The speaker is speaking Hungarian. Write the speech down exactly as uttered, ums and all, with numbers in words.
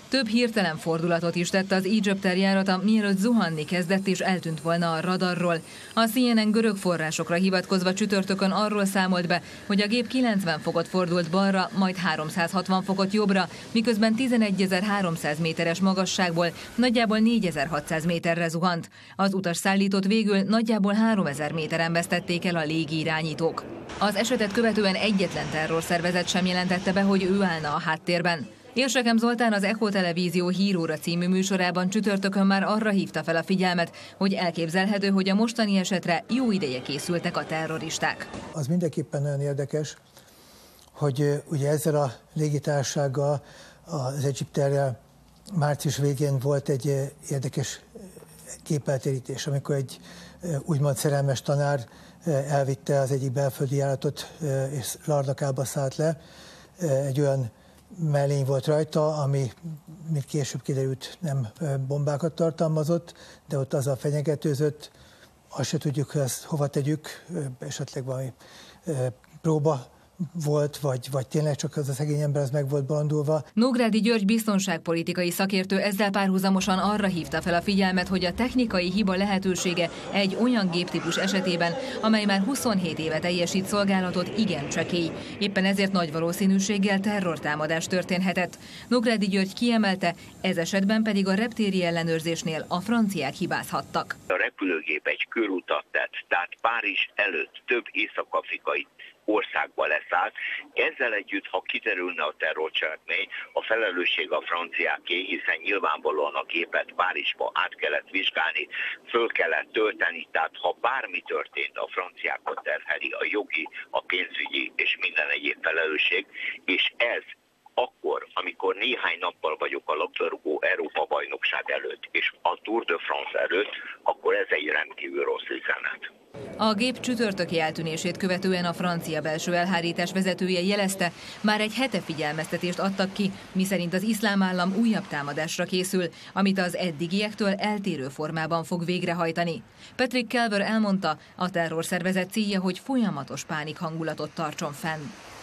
Több hirtelen fordulatot is tett az Egypter járata, mielőtt zuhanni kezdett és eltűnt volna a radarról. A C N N görög forrásokra hivatkozva csütörtökön arról számolt be, hogy a gép kilencven fokot fordult balra, majd háromszázhatvan fokot jobbra, miközben tizenegyezer-háromszáz méteres magasságból nagyjából négyezer-hatszáz méterre zuhant. Az utasszállítót végül nagyjából háromezer méteren vesztették el a légirányítók. Az esetet követően egyetlen terrorszervezet sem jelentette be, hogy ő állna a háttérben. Érsekem Zoltán az Echo Televízió Híróra című műsorában csütörtökön már arra hívta fel a figyelmet, hogy elképzelhető, hogy a mostani esetre jó ideje készültek a terroristák. Az mindenképpen nagyon érdekes, hogy ugye ezzel a légitársasággal, az Egypterrel március végén volt egy érdekes képeltérítés, amikor egy úgymond szerelmes tanár elvitte az egyik belföldi járatot és Larnakába szállt le. Egy olyan mellény volt rajta, ami, mint később kiderült, nem bombákat tartalmazott, de ott azzal fenyegetőzött. Azt se tudjuk, hogy ezt hova tegyük, esetleg valami próba volt, vagy, vagy tényleg csak az a szegény ember az meg volt bandulva. Nógrádi György biztonságpolitikai szakértő ezzel párhuzamosan arra hívta fel a figyelmet, hogy a technikai hiba lehetősége egy olyan géptípus esetében, amely már huszonhét éve teljesít szolgálatot, igen csekély. Éppen ezért nagy valószínűséggel terrortámadás történhetett. Nógrádi György kiemelte, ez esetben pedig a reptéri ellenőrzésnél a franciák hibázhattak. A repülőgép egy körutat tett, tehát Párizs előtt több észak-afrikai országba leszállt. Ezzel együtt, ha kiderülne a terrorcselekmény, a felelősség a franciáké, hiszen nyilvánvalóan a gépet Párizsba át kellett vizsgálni, föl kellett tölteni, tehát ha bármi történt, a franciákat terheli a jogi, a pénzügyi és minden egyéb felelősség, és ez akkor, amikor néhány nappal vagyok a labdarúgó Európa-bajnokság előtt, és a Tour de France előtt, akkor ez egy rendkívül rossz üzenet. A gép csütörtöki eltűnését követően a francia belső elhárítás vezetője jelezte, már egy hete figyelmeztetést adtak ki, miszerint az iszlám állam újabb támadásra készül, amit az eddigiektől eltérő formában fog végrehajtani. Patrick Kelver elmondta, a terrorszervezet célja, hogy folyamatos pánik hangulatot tartson fenn.